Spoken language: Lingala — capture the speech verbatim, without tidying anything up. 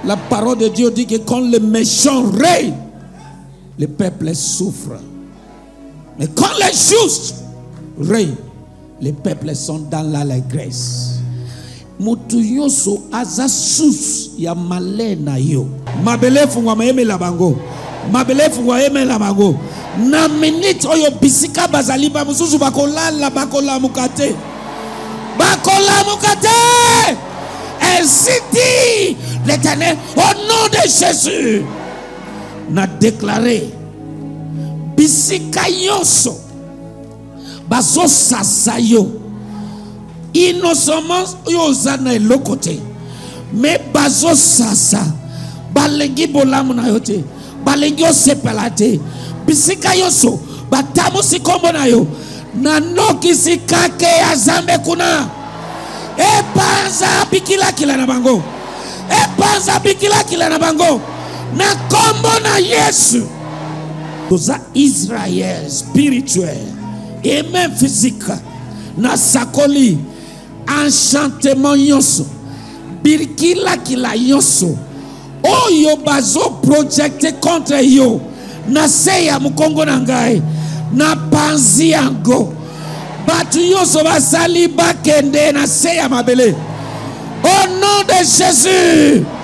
La parole de Dieu dit que quand le méchant règne, le peuple souffre. Mais quand les justes règnent, les peuples sont dans l'allégresse. Mutuyoso azasus ya malena yo. Mabele fungwa maeme la bango. Mabele fungwa eme la bango. Na minute oyo bisika bazali ba mususu bakola la bakola mukate. Bakola mukate. Ainsi dit l'Éternel au nom de Jésus. N'a déclaré bisika yoso baso sasayo. Innocemment yozana le côté mais bazo sasa balengi bolamu na yote balengi osepelate bisika yoso batamu sikombo na yo nanoki sikake ya zambe kuna epanza bikila kila na bango epanza bikila kila na bango na kombo na Yesu toza Israël spirituel et même physique na sakoli enchantement yoso birkila kila yoso oyo bazo projecte contre yo na seya mukongo na ngai na panzi yango batu yoso basali bakende na seya mabele au nom de Jésus.